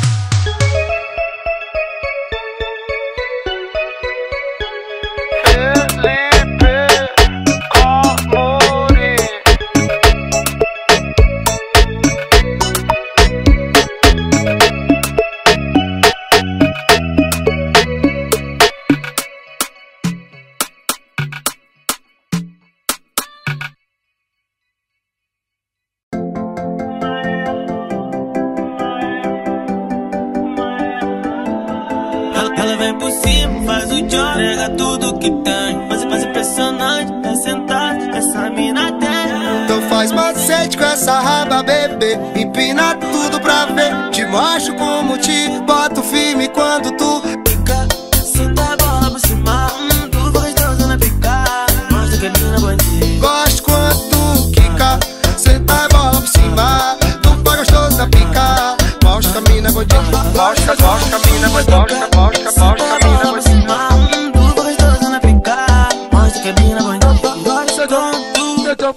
[SPEAKER 9] Ela vem por cima, faz o job, pega tudo que tem. Mas impressionante, é sentar, essa mina tem.
[SPEAKER 1] Então faz macete com essa raba, bebê, empina tudo pra ver. Te mostro como te boto firme quando tu
[SPEAKER 9] Fica, senta a bola por cima, tu gostosa na pica. Mostra que a mina bandida.
[SPEAKER 1] gosto quando tu quica. Senta a bola por cima, tu tá gostoso da pica. Mostra a mina bandida, mostra a mina bandida, mostra a mina bandida.
[SPEAKER 9] Tu gostosa na pica. Mostra que a mina bandida. Gosta quando tu.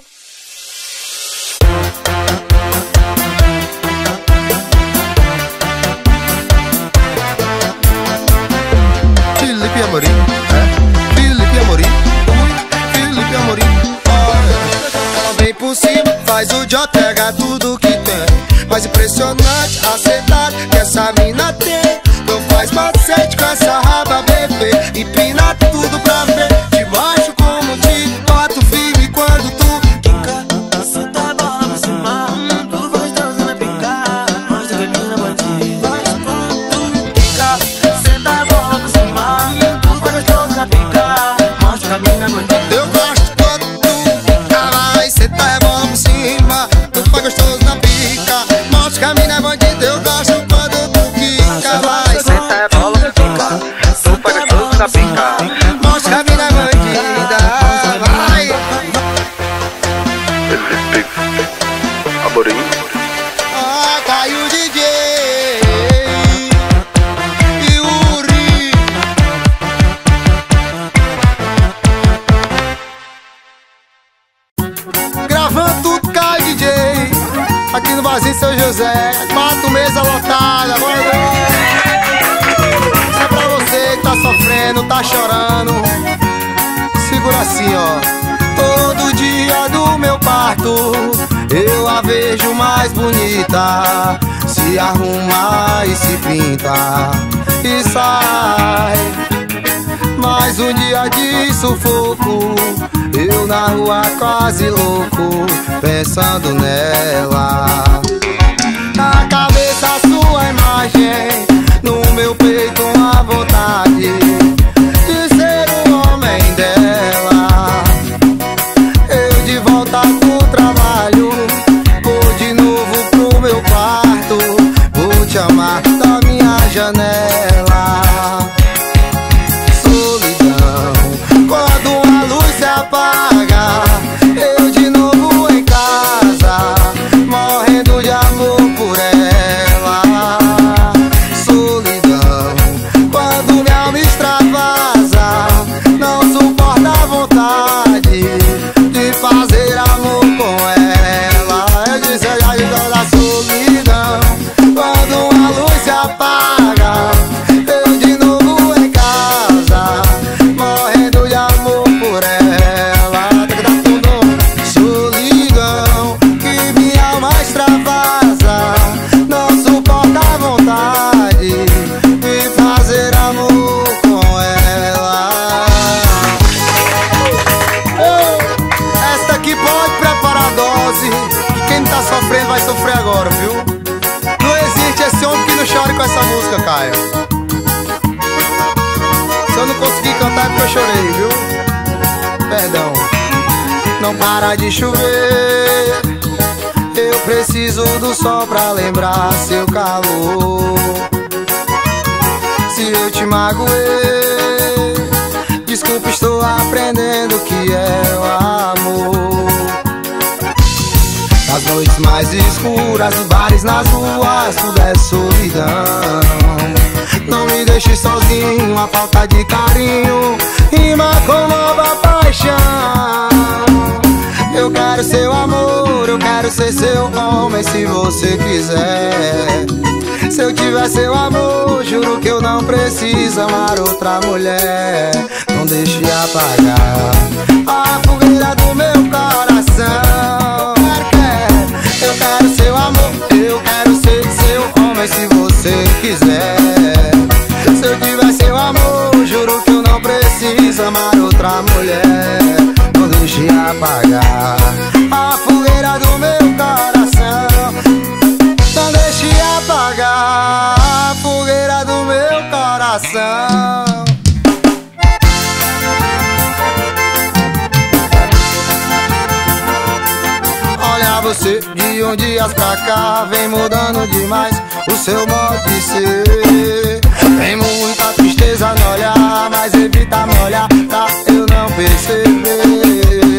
[SPEAKER 1] Felipe Amorim, Felipe Amorim, Felipe Amorim. Ela vem por cima, faz o job, pega tudo que tem. Mais impressionante, acertado que essa mina tem. Então faz macete com essa raba, bebê, empina tudo pra ver. Te mostro como te boto firme quando tu
[SPEAKER 9] Fica, senta a bola por cima, tu gostosa na pica. Mostra que a mina bandida. Gosta quando tu fica, senta a bola por cima, tu gostosa na pica. Mostra que a mina bandida.
[SPEAKER 1] eu gosto quando tu fica. Vai, senta a bola por cima, tu faz gostoso na pica. Mostra que a mina é bandida, eu gosto quando tu fica. Vai, senta a bola por cima, tu faz gostoso na pica. Mostra que a mina é bandida. Vai.
[SPEAKER 5] Felipe Amorim.
[SPEAKER 1] Ah, caiu o DJ Yuri. Gravando tudo, cai DJ. Aqui no Barzinho São José, 4 mesas lotadas. Isso é pra você que tá sofrendo, tá chorando. Segura assim, ó. Todo dia do meu parto eu a vejo mais bonita. Se arruma e se pinta e sai. Mais um dia de sufoco, eu na rua quase louco, pensando nela. Na cabeça sua imagem, no meu peito uma vontade de ser o homem dela. Eu de volta pro trabalho, vou de novo pro meu quarto, vou te amar da minha janela. Solidão, quando a luz se apaga, eu de novo em casa, morrendo de amor por ela. não para de chover. Eu preciso do sol pra lembrar seu calor. Se eu te magoei, desculpa, estou aprendendo o que é o amor. Nas noites mais escuras, nos bares, nas ruas, tudo é solidão. Não me deixe sozinho, a falta de carinho rima com nova paixão. Eu quero seu amor, eu quero ser seu homem se você quiser. Se eu tiver seu amor, juro que eu não preciso amar outra mulher. Não deixe apagar a fogueira do meu coração. Eu quero seu amor, eu quero ser seu homem se você quiser. Se eu tiver seu amor, juro que eu não preciso amar outra mulher. Não deixe apagar a fogueira do meu coração. Não deixe apagar a fogueira do meu coração. Olha você, de uns dias pra cá vem mudando demais o seu modo de ser. Tem muita tristeza no olhar, mas evita me olhar pra eu não perceber.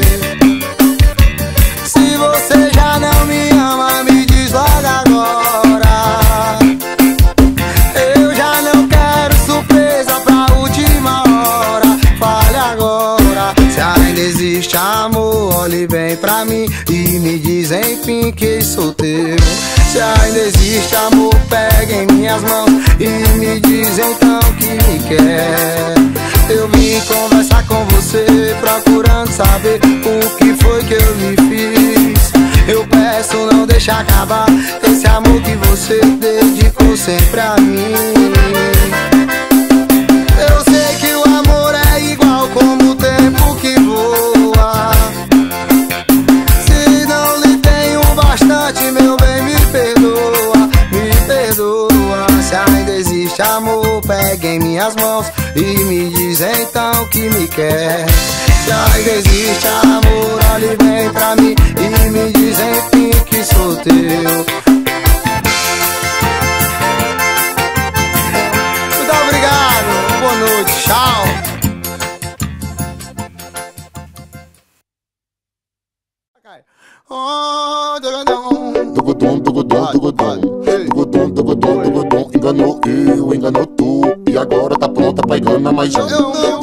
[SPEAKER 1] Se você já não me ama, me diz logo agora. Eu já não quero surpresa pra última hora. Fale agora, se ainda existe amor, olhe bem pra mim e me diz enfim que sou teu. Se ainda existe amor, pega em minhas mãos e me diz então que me quer. Eu vim conversar com você, procurando saber o que foi que eu lhe fiz. Eu peço, não deixe acabar esse amor que você dedicou sempre a mim. Eu sei que o amor é igual como o tempo que voa. Se não lhe tenho bastante, meu bem, me perdoa, me perdoa. Se ainda existe amor, pegue em minhas mãos e me diz então que me quer. Se ainda existe amor, olhe bem pra mim e me diz enfim que sou teu. Muito obrigado, boa noite, tchau.
[SPEAKER 5] Enganou eu, enganou tu, e agora tá pronta pra enganar mais um.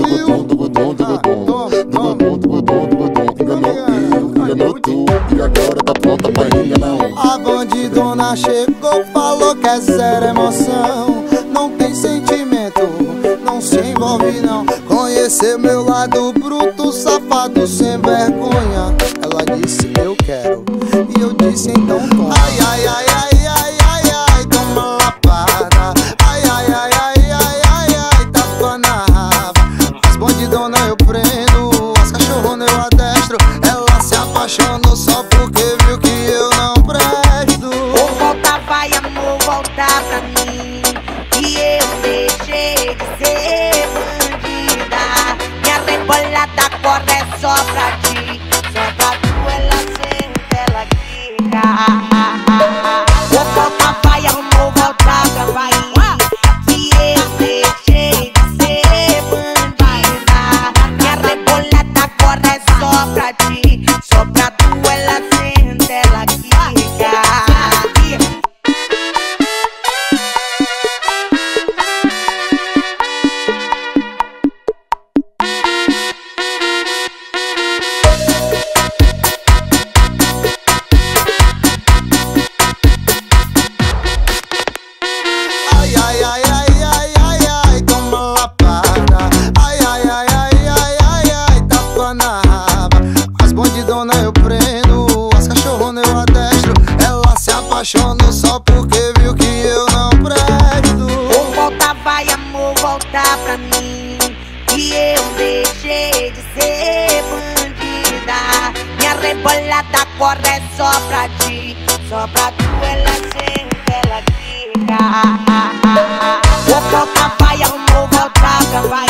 [SPEAKER 5] Enganou tu, e agora tá pronta pra enganar um.
[SPEAKER 1] A bandidona chegou, falou que é zero emoção. Não tem sentimento, não se envolve não. Conhecer meu lado bruto, safado, sem vergonha. Ela disse eu quero, e eu disse então toma. Ai, ai, ai, ai, ai, ai, ai, toma lapada. Ai, ai, ai, ai, ai, ai, ai, tapa na raba. As bandidona eu prendo, as cachorrona eu adestro. Ela se apaixonou só porque viu que eu não presto.
[SPEAKER 7] Ou volta, vai amor, volta pra mim, que eu deixei de ser bandida. Minha rebolada corre só pra ti, só pra tu ela sente, ela quica. Ou volta, vai amor, volta pra mim, que eu deixei de ser bandida. Minha rebolada corre só pra ti, só pra tu ela sente, ela quica.
[SPEAKER 1] Ai, ai, ai, ai, ai, ai, ai, toma lapada. Ai, ai, ai, ai, ai, ai, ai, tapa na raba. As bandidona eu prendo, as cachorrona eu adestro. Ela se apaixonou só porque viu que eu não presto.
[SPEAKER 7] Ou volta, vai amor, volta pra mim, que eu deixei de ser bandida. Minha rebolada corre só pra ti, só pra tu ela sente, ela quica. Ou volta, vai amor, volta pra mim,